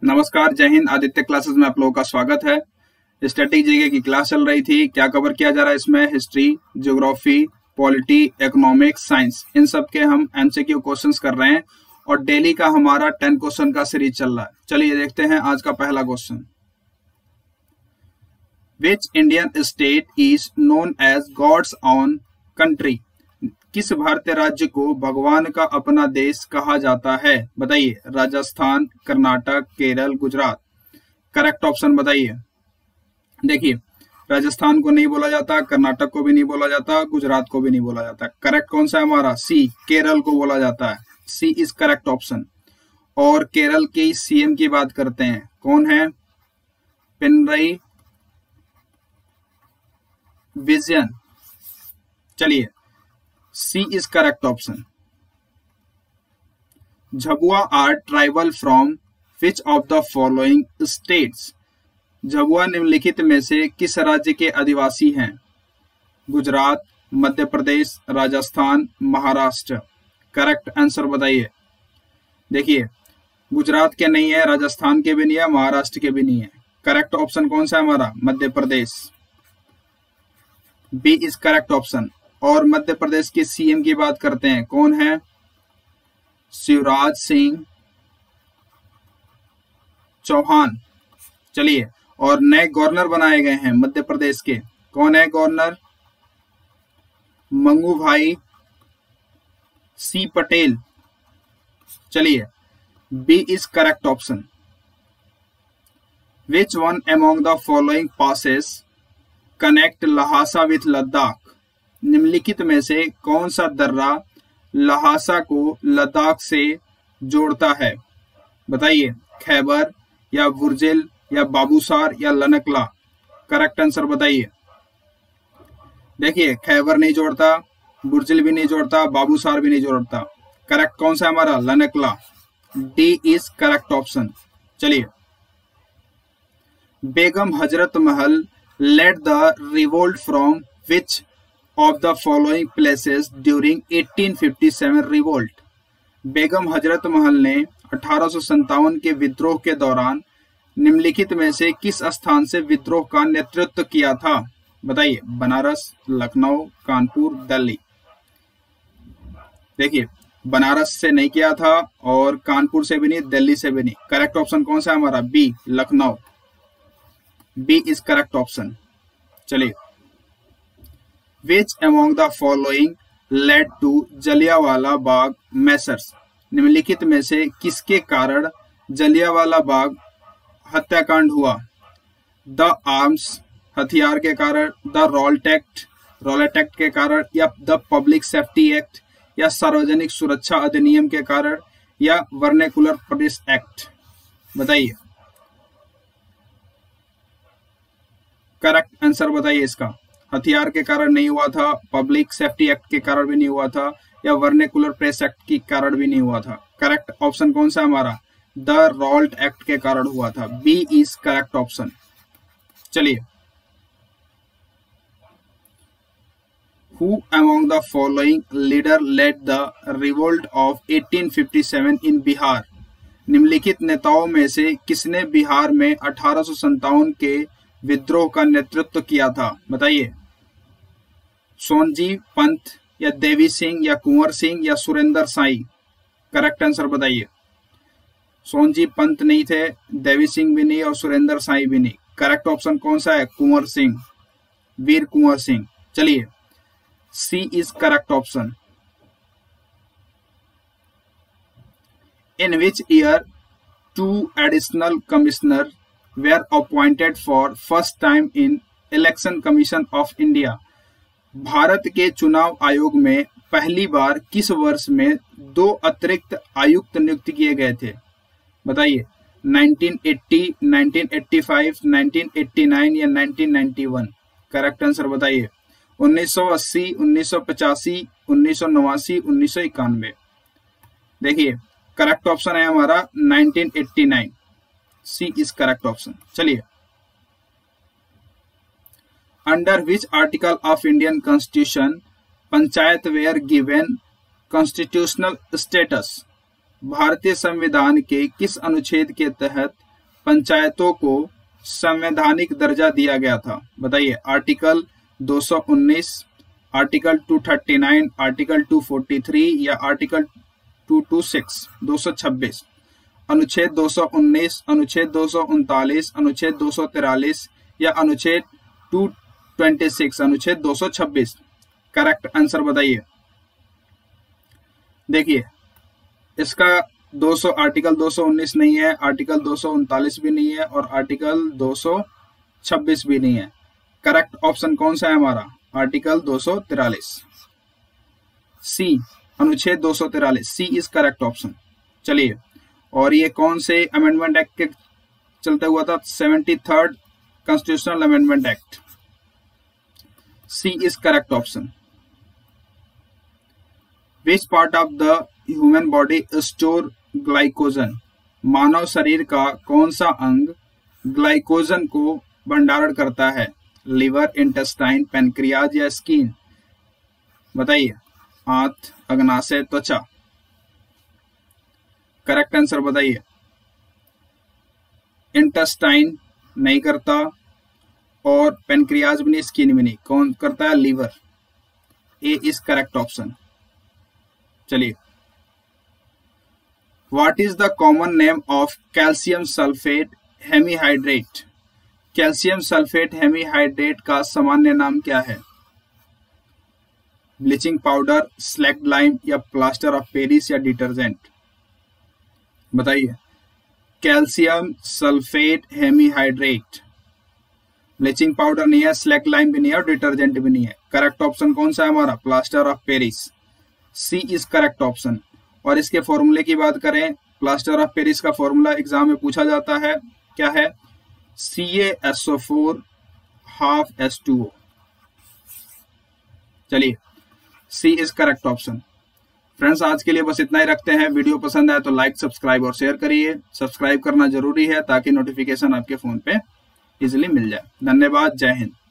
नमस्कार, जय हिंद। आदित्य क्लासेस में आप लोगों का स्वागत है। स्टैटिक जीके की क्लास चल रही थी। क्या कवर किया जा रहा है इसमें? History, geography, polity, economics, science, इन सब के हम एमसीक्यू क्वेश्चंस कर रहे हैं और डेली का हमारा 10 क्वेश्चन का सीरीज चल रहा है। चलिए देखते हैं आज का पहला question. Which Indian state is known as God's own country? किस भारतीय राज्य को भगवान का अपना देश कहा जाता है? बताइए। राजस्थान, कर्नाटक, केरल, गुजरात। करेक्ट ऑप्शन बताइए। देखिए, राजस्थान को नहीं बोला जाता, कर्नाटक को भी नहीं बोला जाता, गुजरात को भी नहीं बोला जाता। करेक्ट कौन सा है हमारा? सी, केरल को बोला जाता है। C is correct option. और केरल के सीएम की बात करते हैं, कौन है? पिनरई विजयन। चलिए, C is correct option. Jhabua are tribal from which of the following states? Jhabua निम्नलिखित में से किस राज्य के आदिवासी हैं? गुजरात, मध्य प्रदेश, राजस्थान, महाराष्ट्र। करेक्ट आंसर बताइए। देखिए, गुजरात के नहीं है, राजस्थान के भी नहीं है, महाराष्ट्र के भी नहीं है। करेक्ट ऑप्शन कौन सा है हमारा? Madhya Pradesh. B is correct option. और मध्य प्रदेश के सीएम की बात करते हैं, कौन है? शिवराज सिंह चौहान। चलिए, और नए गवर्नर बनाए गए हैं मध्य प्रदेश के, कौन है गवर्नर? मंगू भाई सी पटेल। चलिए, B is correct option. Which one among the following passes connect Lhasa with Ladakh? निम्नलिखित में से कौन सा दर्रा लहासा को लद्दाख से जोड़ता है? बताइए। खैबर या बुर्जिल या बाबूसार या लनकला। करेक्ट आंसर बताइए। देखिए, खैबर नहीं जोड़ता, बुर्जिल भी नहीं जोड़ता, बाबूसार भी नहीं जोड़ता। करेक्ट कौन सा है हमारा? Lanakla. D is correct option. चलिए, Begum Hazrat Mahal led the revolt from which of the following places during 1857 revolt? Begum Hazrat Mahal ने 1857 के विद्रोह के दौरान निम्नलिखित में से किस स्थान से विद्रोह का नेतृत्व किया था? बताइए। बनारस, लखनऊ, कानपुर, दिल्ली। देखिए, बनारस से नहीं किया था और कानपुर से भी नहीं, दिल्ली से भी नहीं। करेक्ट ऑप्शन कौन सा है हमारा? B, Lucknow. B is correct option. चलिए, which among the following led to Jallianwala Bagh massacre? निम्नलिखित में से किसके कारण जलियांवाला बाग हत्याकांड हुआ? द आर्म्स, हथियार के कारण, द रॉलेट एक्ट के कारण, या द पब्लिक सेफ्टी एक्ट, या सार्वजनिक सुरक्षा अधिनियम के कारण, या वर्नेकुलर पुलिस एक्ट। बताइए। करेक्ट आंसर बताइए इसका। हथियार के कारण नहीं हुआ था, पब्लिक सेफ्टी एक्ट के कारण भी नहीं हुआ था, या वर्नेकुलर प्रेस एक्ट के कारण भी नहीं हुआ था। करेक्ट ऑप्शन कौन सा हमारा? द रॉलेट एक्ट के कारण हुआ था। B is correct option. चलिए, who among the following leader led the revolt of 1857 in Bihar? निम्नलिखित नेताओं में से किसने बिहार में 1857 के विद्रोह का नेतृत्व किया था? बताइए। सोनजी पंत, या देवी सिंह, या कुंवर सिंह, या सुरेंद्र साई। करेक्ट आंसर बताइए। सोनजी पंत नहीं थे, देवी सिंह भी नहीं, और सुरेंद्र साई भी नहीं। करेक्ट ऑप्शन कौन सा है? कुंवर सिंह, वीर कुंवर सिंह। चलिए, C is correct option. In which year 2 additional commissioner were appointed for first time in Election Commission of India? Bharat के चुनाव आयोग में पहली बार किस वर्ष में 2 अतिरिक्त आयुक्त नियुक्त किए गए थे? बताइए। 1980, 1985, 1989 या 1991। करेक्ट आंसर बताइए। 1980, 1985, 1989, 1991। देखिए, करेक्ट ऑप्शन है हमारा 1989। C is correct option. चलिए, under which article of Indian constitution panchayat were given constitutional status? भारतीय संविधान के किस अनुच्छेद के तहत पंचायतों को संवैधानिक दर्जा दिया गया था? बताइए, आर्टिकल 219, आर्टिकल 239, आर्टिकल 243 या आर्टिकल 226, 226, अनुच्छेद 219, अनुच्छेद 239, अनुच्छेद 243 या अनुच्छेद 226, अनुच्छेद 226? करेक्ट आंसर बताइए। देखिए, इसका आर्टिकल 219 नहीं है, आर्टिकल 239 भी नहीं है और आर्टिकल 226 भी नहीं है। करेक्ट ऑप्शन कौन सा है हमारा? आर्टिकल 243, सी, अनुच्छेद 243, सी इज करेक्ट ऑप्शन। चलिए, और ये कौन से अमेंडमेंट एक्ट के चलते हुआ था? 73rd constitutional amendment act. C is correct option. Which part of the human body store glycogen? मानव शरीर का कौन सा अंग ग्लाइकोजन को भंडारण करता है? लिवर, इंटेस्टाइन, पैनक्रियाज या स्किन? बताइए, आंत, अग्नाशय, त्वचा? करेक्ट आंसर बताइए। इंटेस्टाइन नहीं करता और पैनक्रियाज भी नहीं, स्किन भी नहीं। कौन करता है? Liver. A is correct option. चलिए, what is the common name of calcium sulphate hemihydrate? Calcium sulphate hemihydrate का सामान्य नाम क्या है? ब्लीचिंग पाउडर, स्लैक्ड लाइम या प्लास्टर ऑफ पेरिस या डिटर्जेंट? बताइए, calcium sulphate hemihydrate, bleaching powder नहीं है, स्लैक्ड लाइम भी नहीं है और डिटर्जेंट भी नहीं है। करेक्ट ऑप्शन कौन सा है हमारा? Plaster of Paris. C is correct option. और इसके फॉर्मूले की बात करें, प्लास्टर ऑफ पेरिस का फॉर्मूला एग्जाम में पूछा जाता है, क्या है? CaSO4 half H2O। चलिए, C is correct option. Friends, आज के लिए बस इतना ही रखते हैं। वीडियो पसंद आए तो लाइक, सब्सक्राइब और शेयर करिए। सब्सक्राइब करना जरूरी है ताकि नोटिफिकेशन आपके फोन पे इजीली मिल जाए। धन्यवाद। जय हिंद।